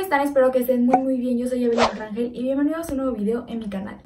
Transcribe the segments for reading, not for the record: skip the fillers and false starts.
están? Espero que estén muy bien. Yo soy Evelyn Rangel y bienvenidos a un nuevo video en mi canal.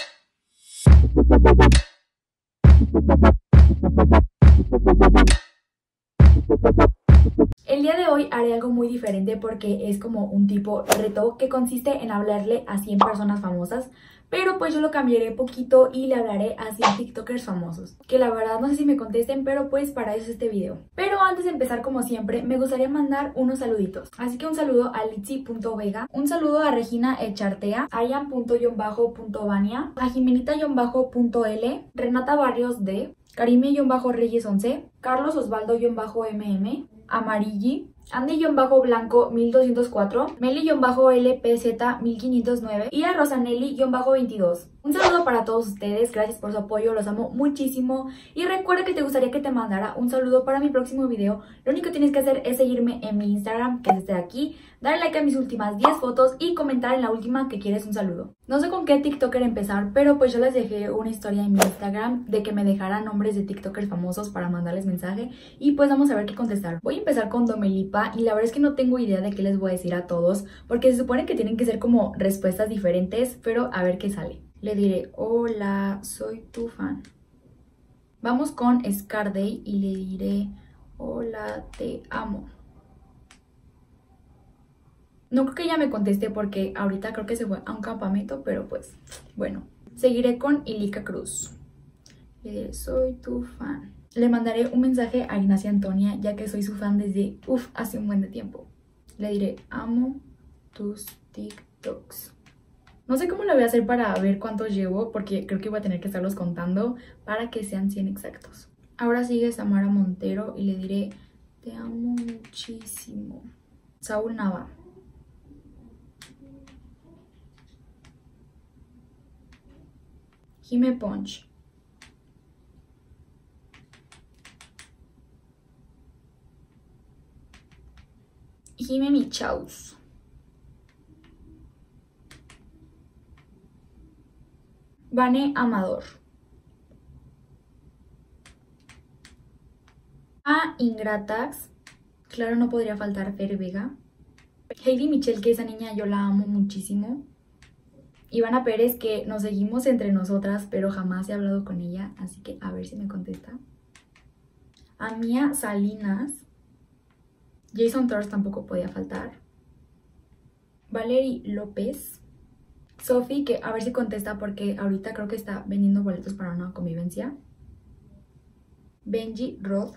El día de hoy haré algo muy diferente porque es como un tipo reto que consiste en hablarle a 100 personas famosas, pero pues yo lo cambiaré poquito y le hablaré a 100 tiktokers famosos, que la verdad no sé si me contesten, pero pues para eso es este video. Pero antes de empezar, como siempre, me gustaría mandar unos saluditos, así que un saludo a litsi.vega, un saludo a Regina Echartea, a Ian.Vania, a Jimenita-L, Renata Barrios D, Karime-Reyes 11, Carlos Osvaldo-MM, Amarilli, Andy-Blanco 1204, Meli-LPZ 1509 y a Rosanelli-22. Un saludo para todos ustedes, gracias por su apoyo, los amo muchísimo. Y recuerda que te gustaría que te mandara un saludo para mi próximo video. Lo único que tienes que hacer es seguirme en mi Instagram, que es este de aquí, darle like a mis últimas 10 fotos y comentar en la última que quieres un saludo. No sé con qué tiktoker empezar, pero pues yo les dejé una historia en mi Instagram de que me dejaran nombres de tiktokers famosos para mandarles mensaje y pues vamos a ver qué contestar. Voy a empezar con Domelipa y la verdad es que no tengo idea de qué les voy a decir a todos porque se supone que tienen que ser como respuestas diferentes, pero a ver qué sale. Le diré, hola, soy tu fan. Vamos con Scarday y le diré, hola, te amo. No creo que ella me conteste porque ahorita creo que se fue a un campamento, pero pues, bueno. Seguiré con Ilika Cruz. Le diré, soy tu fan. Le mandaré un mensaje a Ignacia Antonia, ya que soy su fan desde, hace un buen de tiempo. Le diré, amo tus TikToks. No sé cómo lo voy a hacer para ver cuántos llevo, porque creo que voy a tener que estarlos contando para que sean 100 exactos. Ahora sigue Samara Montero y le diré, te amo muchísimo. Saúl Nava. Jime Punch. Jime Michaus. Vane Amador. A Ingratax. Claro, no podría faltar Fer Vega. Heidi Michelle, que esa niña yo la amo muchísimo. Ivana Pérez, que nos seguimos entre nosotras, pero jamás he hablado con ella, así que a ver si me contesta. A Mía Salinas. Jason Thors tampoco podía faltar. Valerie López. Sophie, que a ver si contesta porque ahorita creo que está vendiendo boletos para una convivencia. Benji Roth.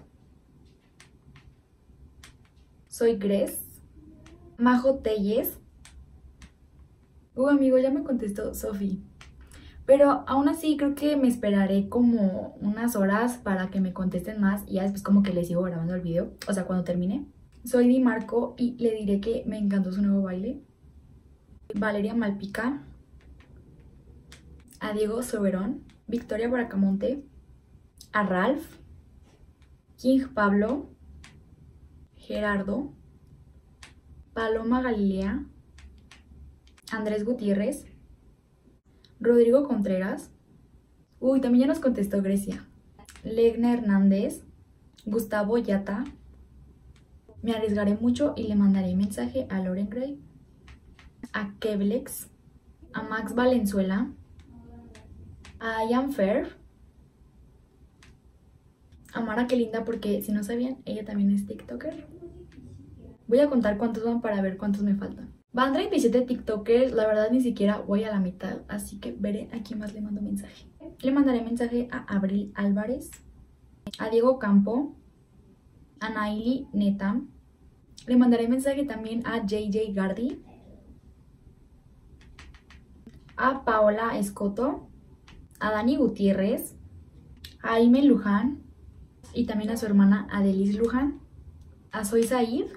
Soy Gres. Majo Telles. Amigo, ya me contestó Sophie. Pero aún así creo que me esperaré como unas horas para que me contesten más y ya después como que les sigo grabando el video, o sea, cuando termine. Soy Di Marco y le diré que me encantó su nuevo baile. Valeria Malpica. A Diego Soberón. Victoria Bracamonte. A Ralph. King Pablo. Gerardo. Paloma Galilea. Andrés Gutiérrez. Rodrigo Contreras. También ya nos contestó Grecia. Legna Hernández. Gustavo Yata. Me arriesgaré mucho y le mandaré mensaje a Lauren Gray. A Keblex. A Max Valenzuela. A Ian Fair. A Mara Qué Linda, porque si no sabían, ella también es tiktoker. Voy a contar cuántos van para ver cuántos me faltan. Van 37 tiktokers, la verdad ni siquiera voy a la mitad, así que veré a quién más le mando mensaje. Le mandaré mensaje a Abril Álvarez, a Diego Campo, a Naili Neta. Le mandaré mensaje también a JJ Gardi, a Paola Escoto, a Dani Gutiérrez, a Aime Luján y también a su hermana Adelis Luján, a Soy Said,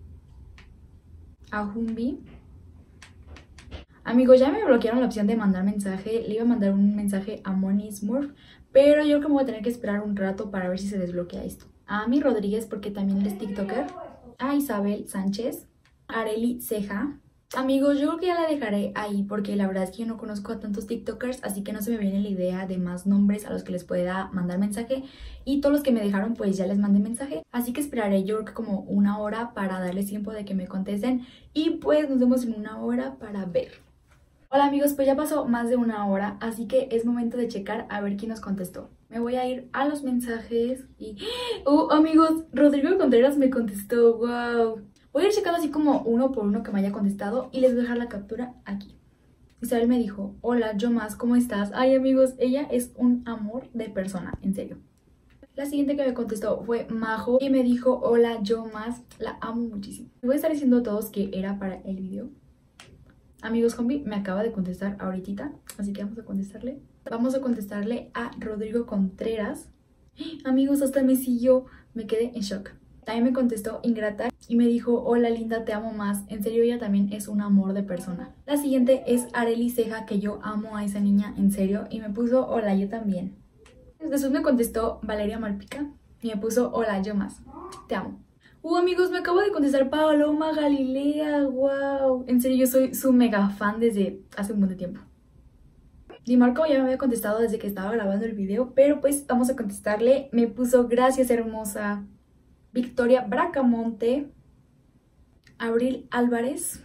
a Humbi. Amigos, ya me bloquearon la opción de mandar mensaje. Le iba a mandar un mensaje a Moni Smurf, pero yo creo que me voy a tener que esperar un rato para ver si se desbloquea esto. A Ami Rodríguez, porque también es tiktoker. A Isabel Sánchez. A Areli Ceja. Amigos, yo creo que ya la dejaré ahí porque la verdad es que yo no conozco a tantos TikTokers, así que no se me viene la idea de más nombres a los que les pueda mandar mensaje, y todos los que me dejaron pues ya les mandé mensaje, así que esperaré yo creo que como una hora para darles tiempo de que me contesten y pues nos vemos en una hora para ver. Hola amigos, pues ya pasó más de una hora, así que es momento de checar a ver quién nos contestó. Me voy a ir a los mensajes y... ¡Oh, amigos! Rodrigo Contreras me contestó, wow. Voy a ir checando así como uno por uno que me haya contestado y les voy a dejar la captura aquí. Isabel me dijo, hola, yo más, ¿cómo estás? Ay amigos, ella es un amor de persona, en serio. La siguiente que me contestó fue Majo y me dijo, hola, yo más, la amo muchísimo. Les voy a estar diciendo a todos que era para el video. Amigos, Combi me acaba de contestar ahorita, así que vamos a contestarle. Vamos a contestarle a Rodrigo Contreras. Amigos, hasta me siguió, me quedé en shock. También me contestó Ingrata y me dijo, hola linda, te amo más. En serio, ella también es un amor de persona. La siguiente es Arely Ceja, que yo amo a esa niña, en serio, y me puso, hola, yo también. Después me contestó Valeria Malpica y me puso, hola, yo más, te amo. Amigos, me acabo de contestar Paloma Galilea, wow. En serio, yo soy su mega fan desde hace un buen tiempo. Di Marco ya me había contestado desde que estaba grabando el video, pero pues vamos a contestarle. Me puso, gracias hermosa. Victoria Bracamonte, Abril Álvarez,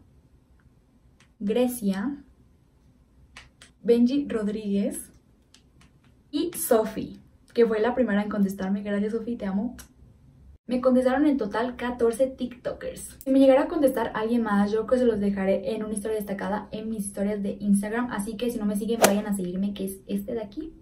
Grecia, Benji Rodríguez y Sofi, que fue la primera en contestarme. Gracias Sofi, te amo. Me contestaron en total 14 TikTokers. Si me llegara a contestar alguien más, yo creo que se los dejaré en una historia destacada en mis historias de Instagram. Así que si no me siguen, vayan a seguirme, que es este de aquí.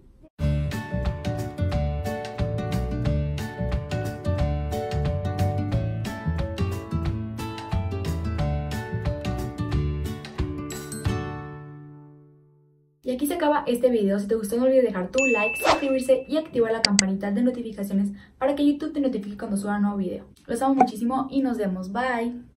Y aquí se acaba este video. Si te gustó no olvides dejar tu like, suscribirse y activar la campanita de notificaciones para que YouTube te notifique cuando suba un nuevo video. Los amo muchísimo y nos vemos. Bye.